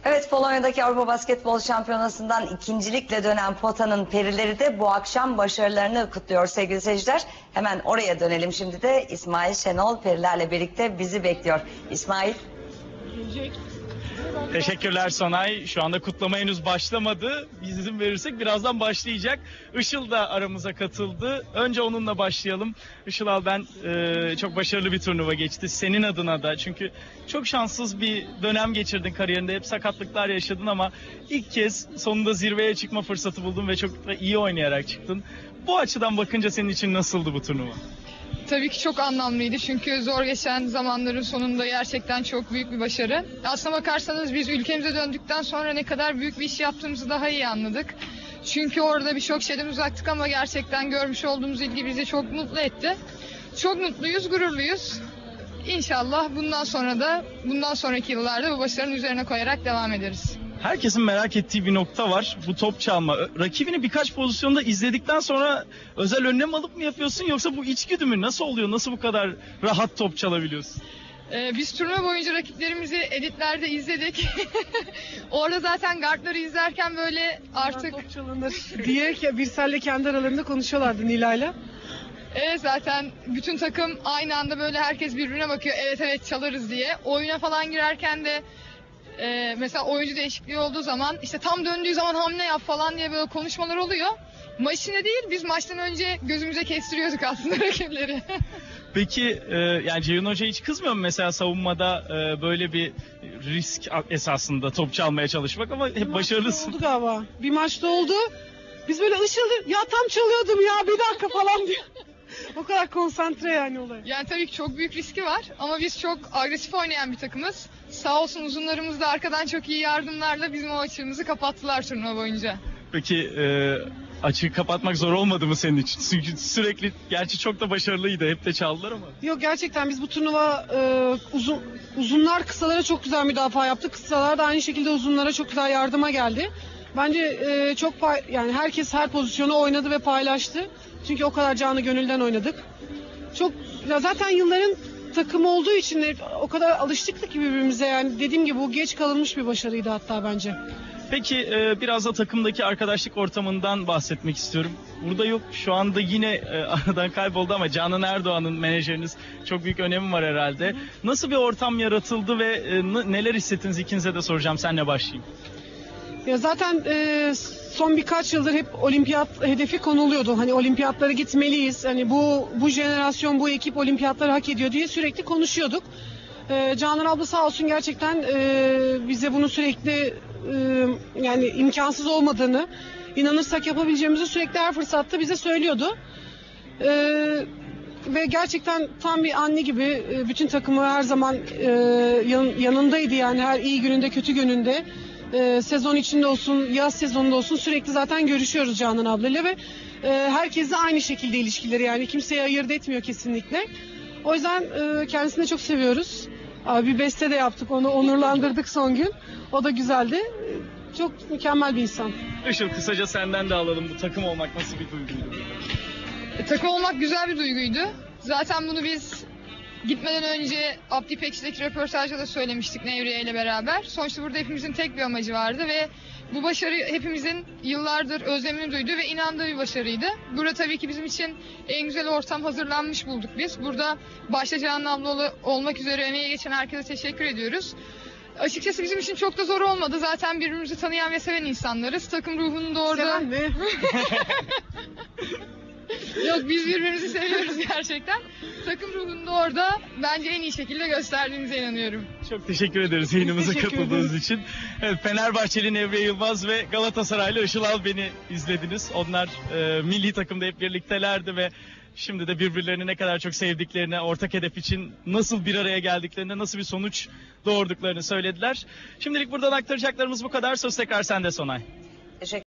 Evet, Polonya'daki Avrupa Basketbol Şampiyonası'ndan ikincilikle dönen Pota'nın perileri de bu akşam başarılarını kutluyor sevgili seyirciler. Hemen oraya dönelim şimdi de. İsmail Şenol perilerle birlikte bizi bekliyor. İsmail. Teşekkürler Sonay. Şu anda kutlama henüz başlamadı. Biz izin verirsek birazdan başlayacak. Işıl da aramıza katıldı. Önce onunla başlayalım. Işıl al, ben çok başarılı bir turnuva geçti. Senin adına da. Çünkü çok şanssız bir dönem geçirdin kariyerinde. Hep sakatlıklar yaşadın ama ilk kez sonunda zirveye çıkma fırsatı buldun ve çok da iyi oynayarak çıktın. Bu açıdan bakınca senin için nasıldı bu turnuva? Tabii ki çok anlamlıydı çünkü zor geçen zamanların sonunda gerçekten çok büyük bir başarı. Aslına bakarsanız biz ülkemize döndükten sonra ne kadar büyük bir iş yaptığımızı daha iyi anladık. Çünkü orada birçok şeyden uzaktık ama gerçekten görmüş olduğumuz ilgi bizi çok mutlu etti. Çok mutluyuz, gururluyuz. İnşallah bundan sonraki yıllarda bu başarının üzerine koyarak devam ederiz. Herkesin merak ettiği bir nokta var. Bu top çalma. Rakibini birkaç pozisyonda izledikten sonra özel önlem alıp mı yapıyorsun, yoksa bu içgüdü mü? Nasıl oluyor? Nasıl bu kadar rahat top çalabiliyorsun? Biz turnuva boyunca rakiplerimizi editlerde izledik. Orada zaten guardları izlerken böyle artık... Top çalınır diye Birsel'le kendi aralarında konuşuyorlardı Nilay'la. Evet, zaten bütün takım aynı anda böyle herkes birbirine bakıyor. Evet çalarız diye. Oyuna falan girerken de mesela oyuncu değişikliği olduğu zaman işte tam döndüğü zaman hamle yap falan diye böyle konuşmalar oluyor. Maç içinde değil, biz maçtan önce gözümüze kestiriyorduk aslında rakipleri. Peki yani Ceyhun Hoca hiç kızmıyor mu mesela savunmada böyle bir risk esasında top çalmaya çalışmak, ama hep başarılısın? Oldu galiba. Bir maçta oldu. Biz böyle ışıldı. Ya tam çalıyordum ya, bir dakika falan diye. O kadar konsantre yani olay. Yani tabii ki çok büyük riski var ama biz çok agresif oynayan bir takımız. Sağ olsun uzunlarımız da arkadan çok iyi yardımlarla bizim o açığımızı kapattılar turnuva boyunca. Peki açığı kapatmak zor olmadı mı senin için? Çünkü sürekli, gerçi çok da başarılıydı, hep de çaldılar ama. Yok, gerçekten biz bu turnuva uzunlar kısalara çok güzel müdafaa yaptı. Kısalar da aynı şekilde uzunlara çok güzel yardıma geldi. Bence yani herkes her pozisyonu oynadı ve paylaştı. Çünkü o kadar canı gönülden oynadık. Ya zaten yılların takımı olduğu için o kadar alıştık ki birbirimize, yani dediğim gibi bu geç kalınmış bir başarıydı hatta bence. Peki biraz da takımdaki arkadaşlık ortamından bahsetmek istiyorum. Burada yok şu anda, yine aradan kayboldu ama Canan Erdoğan'ın, menajeriniz, çok büyük önemi var herhalde. Nasıl bir ortam yaratıldı ve neler hissettiniz, ikinize de soracağım, senle başlayayım. Ya zaten son birkaç yıldır hep olimpiyat hedefi konuluyordu. Hani olimpiyatlara gitmeliyiz. Hani bu jenerasyon, bu ekip olimpiyatları hak ediyor diye sürekli konuşuyorduk. Canan abla sağ olsun gerçekten bize bunu sürekli yani imkansız olmadığını, inanırsak yapabileceğimizi sürekli her fırsatta bize söylüyordu. Ve gerçekten tam bir anne gibi bütün takımı her zaman yanındaydı, yani her iyi gününde kötü gününde. Sezon içinde olsun, yaz sezonunda olsun sürekli zaten görüşüyoruz Canan ablayla ve herkesle aynı şekilde ilişkileri, yani kimseye ayırt etmiyor kesinlikle. O yüzden kendisini de çok seviyoruz. Bir beste de yaptık, onu onurlandırdık son gün. O da güzeldi. Çok mükemmel bir insan. Işıl, kısaca senden de alalım, bu takım olmak nasıl bir duyguydu? Takım olmak güzel bir duyguydu. Zaten bunu biz gitmeden önce Abdi İpekçi'deki röportajda da söylemiştik Nevriye ile beraber. Sonuçta burada hepimizin tek bir amacı vardı ve bu başarı hepimizin yıllardır özlemini duyduğu ve inandığı bir başarıydı. Burada tabii ki bizim için en güzel ortam hazırlanmış bulduk biz. Burada başta Canan abla olmak üzere emeğe geçen herkese teşekkür ediyoruz. Açıkçası bizim için çok da zor olmadı. Zaten birbirimizi tanıyan ve seven insanlarız. Takım ruhunu da orada... Seven mi? Yok, biz birbirimizi seviyoruz gerçekten. Takım ruhunu da orada bence en iyi şekilde gösterdiğimize inanıyorum. Çok teşekkür ederiz yayınımıza Teşekkür katıldığınız ederiz. için. Evet, Fenerbahçeli Nevriye Yılmaz ve Galatasaraylı Işıl Alben'i izlediniz. Onlar milli takımda hep birliktelerdi ve şimdi de birbirlerini ne kadar çok sevdiklerini, ortak hedef için nasıl bir araya geldiklerini, nasıl bir sonuç doğurduklarını söylediler. Şimdilik buradan aktaracaklarımız bu kadar. Söz tekrar sende Sonay. Teşekkür